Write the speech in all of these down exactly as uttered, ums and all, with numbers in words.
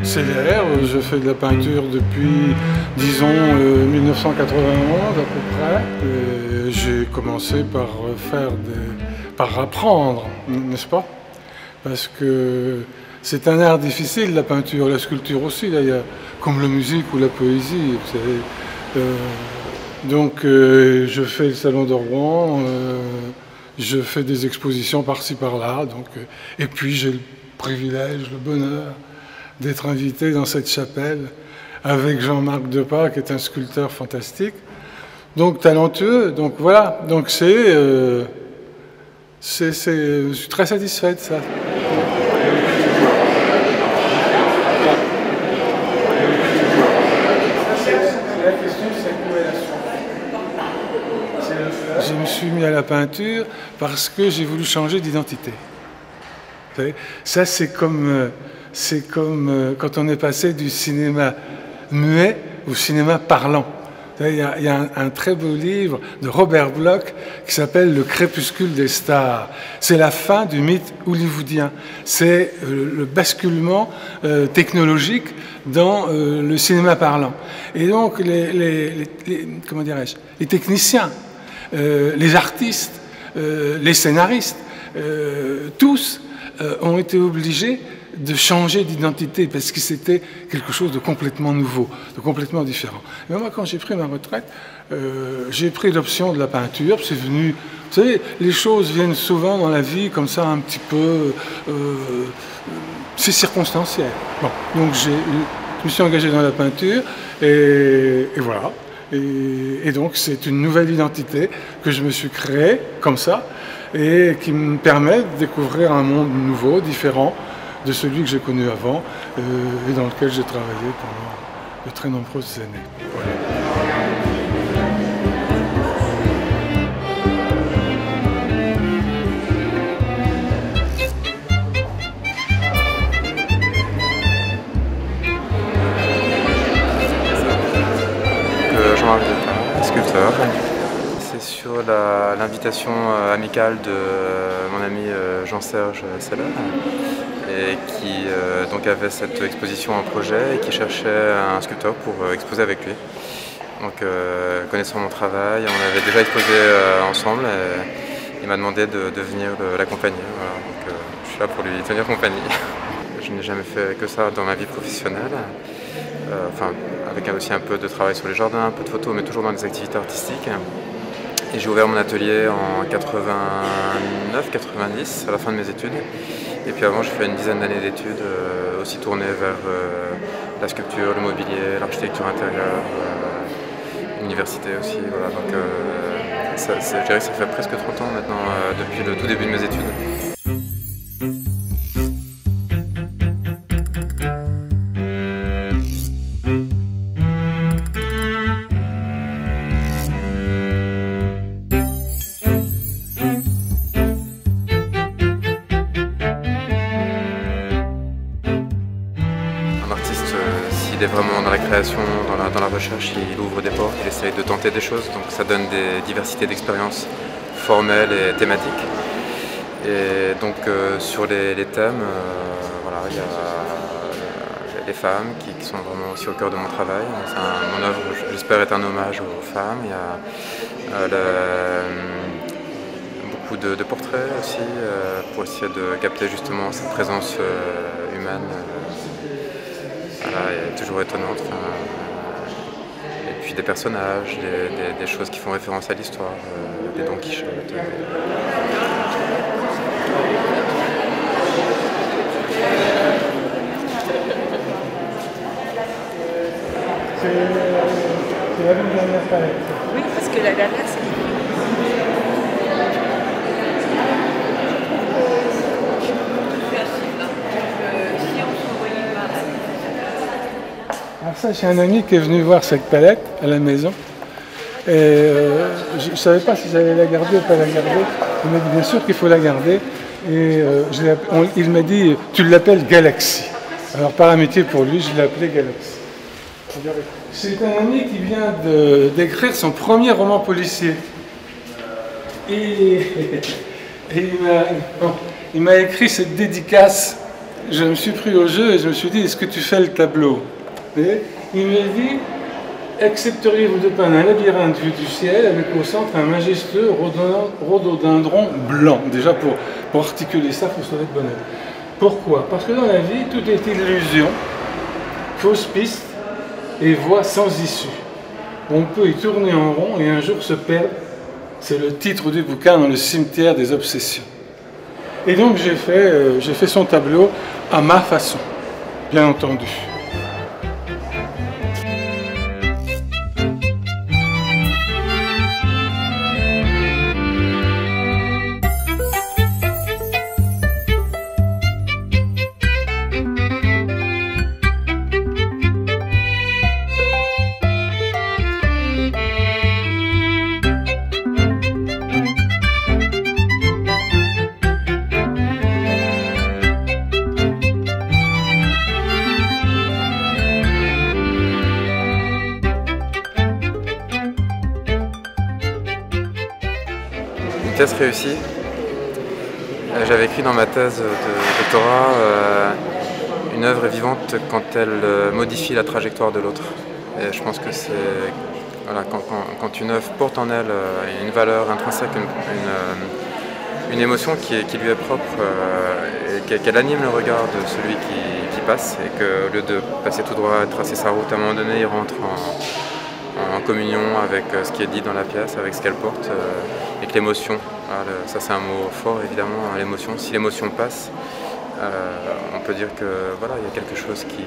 célèbre. Je fais de la peinture depuis, disons, euh, mille neuf cent quatre-vingt-onze à peu près. J'ai commencé par faire des, par apprendre, n'est-ce pas? Parce que c'est un art difficile, la peinture, la sculpture aussi d'ailleurs, comme la musique ou la poésie. Vous savez. Euh, donc euh, je fais le Salon de Rouen, euh, je fais des expositions par-ci par-là, donc, euh, et puis j'ai le privilège, le bonheur d'être invité dans cette chapelle avec Jean-Marc Depas, qui est un sculpteur fantastique, donc talentueux. Donc voilà, donc c'est, euh, c'est, c'est, je suis très satisfait de ça. Je me suis mis à la peinture parce que j'ai voulu changer d'identité. Ça, c'est comme, c'est comme quand on est passé du cinéma muet au cinéma parlant. Il y a, il y a un, un très beau livre de Robert Bloch qui s'appelle « Le crépuscule des stars ». C'est la fin du mythe hollywoodien. C'est le basculement euh, technologique dans euh, le cinéma parlant. Et donc, les, les, les, les, comment dirais-je, les techniciens, Euh, les artistes, euh, les scénaristes, euh, tous euh, ont été obligés de changer d'identité parce que c'était quelque chose de complètement nouveau, de complètement différent. Et moi, quand j'ai pris ma retraite, euh, j'ai pris l'option de la peinture. C'est venu, vous savez, les choses viennent souvent dans la vie comme ça, un petit peu, euh, c'est circonstanciel. Bon, donc j'ai, je me suis engagé dans la peinture et, et voilà. Et, et donc c'est une nouvelle identité que je me suis créée comme ça et qui me permet de découvrir un monde nouveau, différent de celui que j'ai connu avant euh, et dans lequel j'ai travaillé pendant de très nombreuses années. Voilà. Jean-Marc Depas, sculpteur. C'est sur l'invitation euh, amicale de euh, mon ami euh, Jean-Serge Seller, et qui euh, donc avait cette exposition en projet et qui cherchait un sculpteur pour euh, exposer avec lui. Donc euh, connaissant mon travail, on avait déjà exposé euh, ensemble et il m'a demandé de, de venir l'accompagner. Voilà. Donc euh, je suis là pour lui tenir compagnie. Je n'ai jamais fait que ça dans ma vie professionnelle. Euh, enfin, avec aussi un peu de travail sur les jardins, un peu de photos, mais toujours dans des activités artistiques. Et j'ai ouvert mon atelier en quatre-vingt-neuf quatre-vingt-dix, à la fin de mes études. Et puis avant, j'ai fait une dizaine d'années d'études, euh, aussi tournées vers euh, la sculpture, le mobilier, l'architecture intérieure, euh, l'université aussi. Voilà. Donc, euh, ça, je dirais que ça fait presque trente ans maintenant, euh, depuis le tout début de mes études. S'il est vraiment dans la création, dans la, dans la recherche, il ouvre des portes, il essaye de tenter des choses, donc ça donne des diversités d'expériences formelles et thématiques. Et donc euh, sur les, les thèmes, euh, voilà, il y a les femmes qui, qui sont vraiment aussi au cœur de mon travail. Un, mon œuvre, j'espère, est un hommage aux femmes. Il y a euh, le, beaucoup de, de portraits aussi, euh, pour essayer de capter justement cette présence euh, humaine. Voilà, elle est toujours étonnante. Enfin, et puis des personnages, des, des, des choses qui font référence à l'histoire, euh, des Don Quichotte. Euh. C'est la dernière palette. Oui, parce que la dernière, c'est... Alors ça, j'ai un ami qui est venu voir cette palette à la maison. Et euh, je ne savais pas si j'allais la garder ou pas la garder. Il m'a dit bien sûr qu'il faut la garder. Et euh, on, il m'a dit, tu l'appelles Galaxy. Alors par amitié pour lui, je l'ai appelé Galaxy. C'est un ami qui vient d'écrire son premier roman policier. Et, et il m'a bon, écrit cette dédicace je me suis pris au jeu et je me suis dit, est-ce que tu fais le tableau? Et il m'a dit, accepteriez-vous de peindre un labyrinthe vu du ciel avec au centre un majestueux rhododendron blanc? Déjà, pour, pour articuler ça, il faut se mettre bonheur. Pourquoi? Parce que dans la vie, tout est illusion, fausse piste et voie sans issue. On peut y tourner en rond et un jour se perdre. C'est le titre du bouquin, Dans le cimetière des obsessions. Et donc j'ai fait, euh, j'ai fait son tableau à ma façon, bien entendu. Thèse réussie. J'avais écrit dans ma thèse de doctorat euh, une œuvre est vivante quand elle euh, modifie la trajectoire de l'autre. Et je pense que c'est voilà, quand, quand, quand une œuvre porte en elle euh, une valeur intrinsèque, une, une, euh, une émotion qui, est, qui lui est propre, euh, et qu'elle anime le regard de celui qui, qui passe, et qu'au lieu de passer tout droit et tracer sa route, à un moment donné, il rentre en, en communion avec ce qui est dit dans la pièce, avec ce qu'elle porte. Euh, et que l'émotion, ça c'est un mot fort évidemment, l'émotion, si l'émotion passe, euh, on peut dire que voilà, il y a quelque chose qui,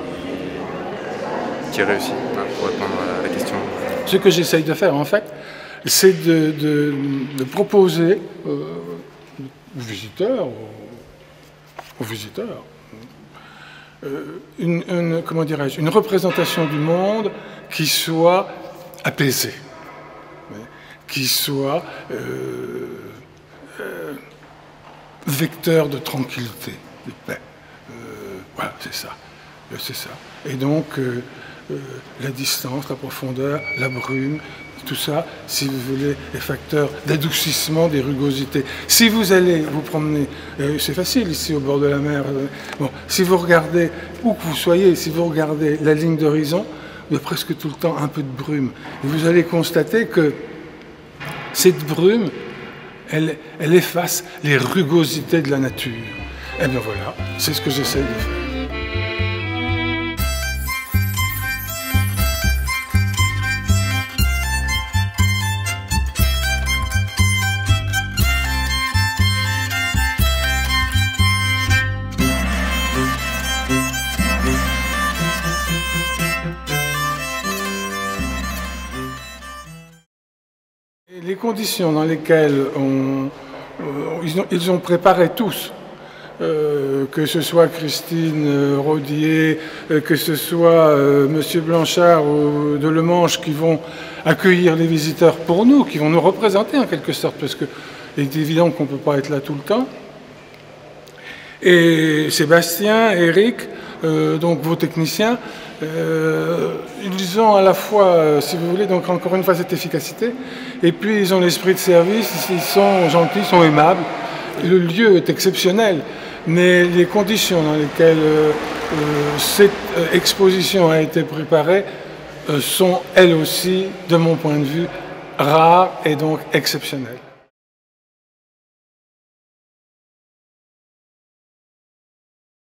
qui réussit, hein, pour répondre à la question. Ce que j'essaye de faire en fait, c'est de, de, de proposer euh, aux visiteurs, aux, aux visiteurs euh, une, une, comment dirais-je, une représentation du monde qui soit apaisée, qui soit euh, euh, vecteur de tranquillité, de paix. Euh, voilà, c'est ça. C'est ça. Et donc, euh, euh, la distance, la profondeur, la brume, tout ça, si vous voulez, est facteur d'adoucissement des rugosités. Si vous allez vous promener, euh, c'est facile ici au bord de la mer, euh, bon, si vous regardez, où que vous soyez, si vous regardez la ligne d'horizon, il y a presque tout le temps un peu de brume. Et vous allez constater que cette brume, elle, elle efface les rugosités de la nature. Et bien voilà, c'est ce que j'essaie de faire. Les conditions dans lesquelles on, euh, ils, ont, ils ont préparé tous, euh, que ce soit Christine euh, Rodier, euh, que ce soit euh, Monsieur Blanchard ou de Le Manche qui vont accueillir les visiteurs pour nous, qui vont nous représenter en quelque sorte, parce qu'il est évident qu'on ne peut pas être là tout le temps. Et Sébastien, Eric, euh, donc vos techniciens, euh, ils ont à la fois, euh, si vous voulez, donc encore une fois cette efficacité, et puis ils ont l'esprit de service, ils sont gentils, ils sont aimables. Le lieu est exceptionnel, mais les conditions dans lesquelles euh, euh, cette euh, exposition a été préparée euh, sont elles aussi, de mon point de vue, rares et donc exceptionnelles.